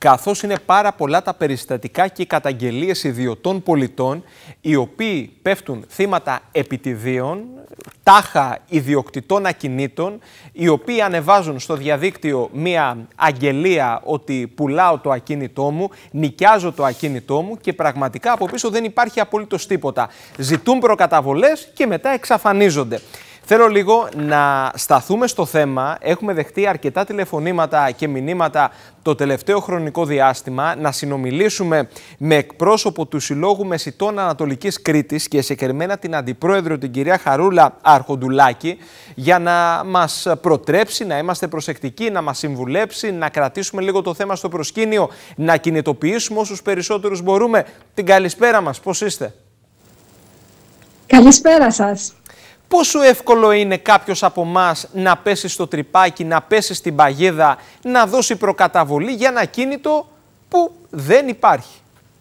καθώς είναι πάρα πολλά τα περιστατικά και οι καταγγελίες ιδιωτών πολιτών, οι οποίοι πέφτουν θύματα επιτιδίων, τάχα ιδιοκτητών ακινήτων, οι οποίοι ανεβάζουν στο διαδίκτυο μία αγγελία ότι πουλάω το ακίνητό μου, νοικιάζω το ακίνητό μου και πραγματικά από πίσω δεν υπάρχει απολύτως τίποτα. Ζητούν προκαταβολές και μετά εξαφανίζονται. Θέλω λίγο να σταθούμε στο θέμα. Έχουμε δεχτεί αρκετά τηλεφωνήματα και μηνύματα το τελευταίο χρονικό διάστημα, να συνομιλήσουμε με εκπρόσωπο του Συλλόγου Μεσιτών Ανατολικής Κρήτης και συγκεκριμένα την Αντιπρόεδρο, την κυρία Χαρούλα Αρχοντουλάκη, για να μας προτρέψει, να είμαστε προσεκτικοί, να μας συμβουλέψει, να κρατήσουμε λίγο το θέμα στο προσκήνιο, να κινητοποιήσουμε όσους περισσότερους μπορούμε. Την καλησπέρα μας, πώς είστε? Καλησπέρα σας. Πόσο εύκολο είναι κάποιος από εμάς να πέσει στο τρυπάκι, να πέσει στην παγίδα, να δώσει προκαταβολή για ένα ακίνητο που δεν υπάρχει?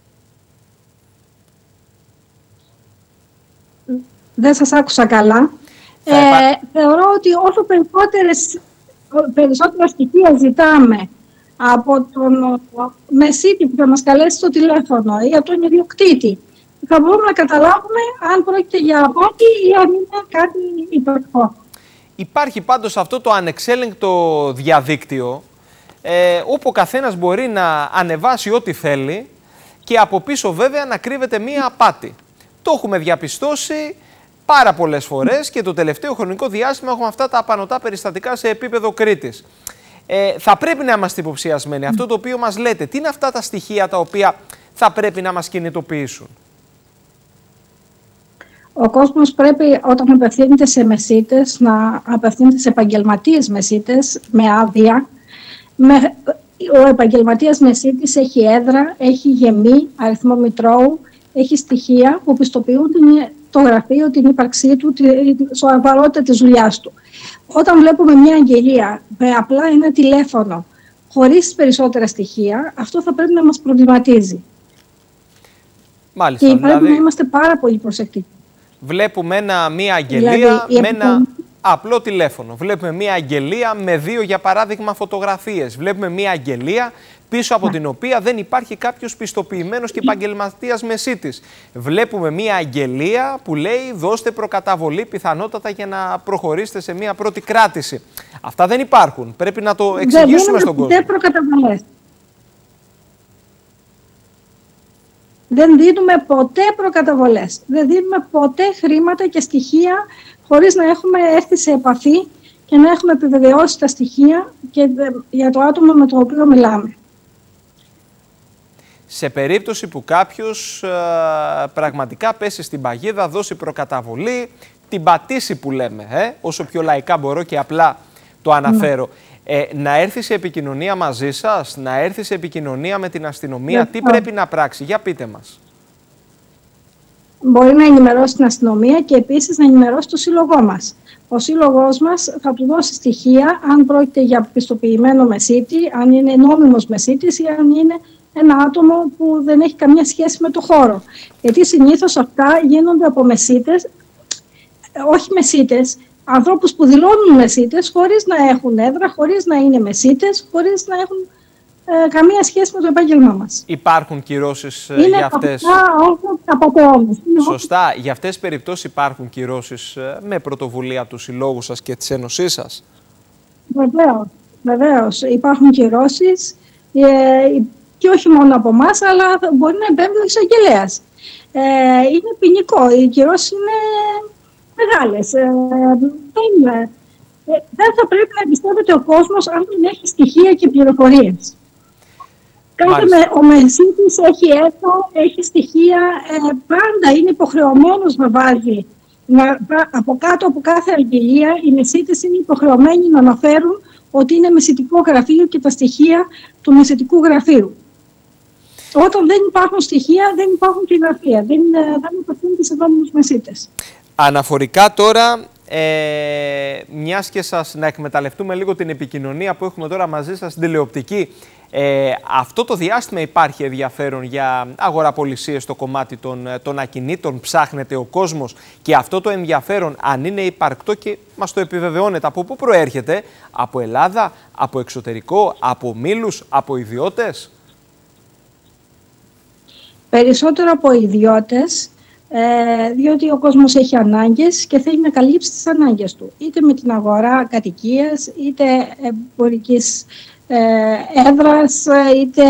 Δεν σας άκουσα καλά. Θεωρώ ότι όσο περισσότερα στοιχεία ζητάμε από τον μεσίτη που θα μας καλέσει στο τηλέφωνο ή από τον ιδιοκτήτη, θα μπορούμε να καταλάβουμε αν πρόκειται για απάτη ή αν είναι κάτι υπερχό. Υπάρχει πάντως αυτό το ανεξέλεγκτο διαδίκτυο, όπου ο καθένας μπορεί να ανεβάσει ό,τι θέλει και από πίσω βέβαια να κρύβεται μία απάτη. Το έχουμε διαπιστώσει πάρα πολλές φορές και το τελευταίο χρονικό διάστημα έχουμε αυτά τα απανωτά περιστατικά σε επίπεδο Κρήτης. Θα πρέπει να είμαστε υποψιασμένοι. Αυτό το οποίο μας λέτε, τι είναι αυτά τα στοιχεία τα οποία θα πρέπει να μας κινητοποιήσουν? Ο κόσμος πρέπει, όταν απευθύνεται σε μεσίτες, να απευθύνεται σε επαγγελματίες μεσίτες με άδεια. Ο επαγγελματίας μεσίτης έχει έδρα, έχει γεμή, αριθμό μητρώου, έχει στοιχεία που πιστοποιούν το γραφείο, την ύπαρξή του, τη σοβαρότητα της δουλειάς του. Όταν βλέπουμε μια αγγελία με απλά ένα τηλέφωνο, χωρίς περισσότερα στοιχεία, αυτό θα πρέπει να μας προβληματίζει. Μάλιστα, και πρέπει να είμαστε πάρα πολύ προσεκτικοί. Βλέπουμε μία αγγελία με ένα απλό τηλέφωνο. Βλέπουμε μία αγγελία με 2, για παράδειγμα, φωτογραφίες. Βλέπουμε μία αγγελία πίσω από την οποία δεν υπάρχει κάποιος πιστοποιημένος και επαγγελματίας μεσίτης. Βλέπουμε μία αγγελία που λέει δώστε προκαταβολή πιθανότατα για να προχωρήσετε σε μία πρώτη κράτηση. Αυτά δεν υπάρχουν. Πρέπει να το εξηγήσουμε στον κόσμο. Δεν δίνουμε ποτέ προκαταβολές. Δεν δίνουμε ποτέ χρήματα και στοιχεία χωρίς να έχουμε έρθει σε επαφή και να έχουμε επιβεβαιώσει τα στοιχεία και για το άτομο με το οποίο μιλάμε. Σε περίπτωση που κάποιος πραγματικά πέσει στην παγίδα, δώσει προκαταβολή, την πατήσει που λέμε, όσο πιο λαϊκά μπορώ και απλά το αναφέρω, να έρθει σε επικοινωνία μαζί σας, να έρθει σε επικοινωνία με την αστυνομία, τι πρέπει να πράξει? Για πείτε μας. Μπορεί να ενημερώσει την αστυνομία και επίσης να ενημερώσει το σύλλογό μας. Ο σύλλογός μας θα του δώσει στοιχεία αν πρόκειται για πιστοποιημένο μεσίτη, αν είναι νόμιμος μεσίτης ή αν είναι ένα άτομο που δεν έχει καμία σχέση με το χώρο. Γιατί συνήθως αυτά γίνονται από μεσίτες, όχι μεσίτες, ανθρώπους που δηλώνουν μεσίτες χωρίς να έχουν έδρα, χωρίς να είναι μεσίτες, χωρίς να έχουν καμία σχέση με το επάγγελμά μας. Υπάρχουν κυρώσεις για αυτές? Σωστά. Για αυτές τις περιπτώσεις υπάρχουν κυρώσεις με πρωτοβουλία του συλλόγου σας και της Ένωσής σας? Βεβαίως. Υπάρχουν κυρώσεις και όχι μόνο από εμάς, αλλά μπορεί να επέμβει ο εισαγγελέας. Είναι ποινικό. Οι κυρώσεις είναι μεγάλες. Δεν θα πρέπει να εμπιστεύεται ο κόσμος αν δεν έχει στοιχεία και πληροφορίες. Ο μεσίτης έχει έργο, έχει στοιχεία, πάντα είναι υποχρεωμένος να βάζει. Από κάτω από κάθε αγγελία οι μεσίτες είναι υποχρεωμένοι να αναφέρουν ότι είναι μεσιτικό γραφείο και τα στοιχεία του μεσιτικού γραφείου. Όταν δεν υπάρχουν στοιχεία, δεν υπάρχουν και γραφεία. Δεν υπευθύνονται σε νόμιμους μεσίτες. Αναφορικά τώρα, μιας και να εκμεταλλευτούμε λίγο την επικοινωνία που έχουμε τώρα μαζί σας στην τηλεοπτική, αυτό το διάστημα υπάρχει ενδιαφέρον για αγοραπολισίες στο κομμάτι των ακινήτων, ψάχνεται ο κόσμος και αυτό το ενδιαφέρον, αν είναι υπαρκτό και μας το επιβεβαιώνεται, από πού προέρχεται? Από Ελλάδα, από εξωτερικό, από ομίλους, από ιδιώτες? περισσότερο από ιδιώτες, διότι ο κόσμος έχει ανάγκες και θέλει να καλύψει τις ανάγκες του, είτε με την αγορά κατοικίας, είτε εμπορικής έδρας, είτε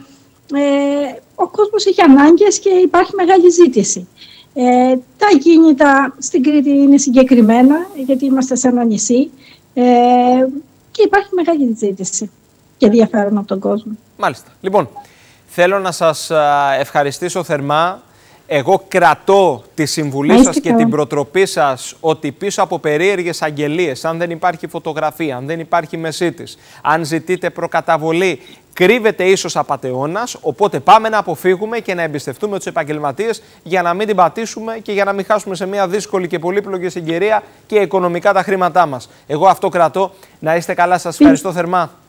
ο κόσμος έχει ανάγκες και υπάρχει μεγάλη ζήτηση. Τα ακίνητα στην Κρήτη είναι συγκεκριμένα, γιατί είμαστε σε ένα νησί και υπάρχει μεγάλη ζήτηση και ενδιαφέρον από τον κόσμο. Μάλιστα. Λοιπόν, θέλω να σας ευχαριστήσω θερμά. Εγώ κρατώ τη συμβουλή σας και την προτροπή σας ότι πίσω από περίεργες αγγελίες, αν δεν υπάρχει φωτογραφία, αν δεν υπάρχει μεσίτης, αν ζητείτε προκαταβολή, κρύβεται ίσως απατεώνας, οπότε πάμε να αποφύγουμε και να εμπιστευτούμε τους επαγγελματίες για να μην την πατήσουμε και για να μην χάσουμε σε μια δύσκολη και πολύπλοκη συγκυρία και οικονομικά τα χρήματά μας. Εγώ αυτό κρατώ. Να είστε καλά, σας ευχαριστώ θερμά.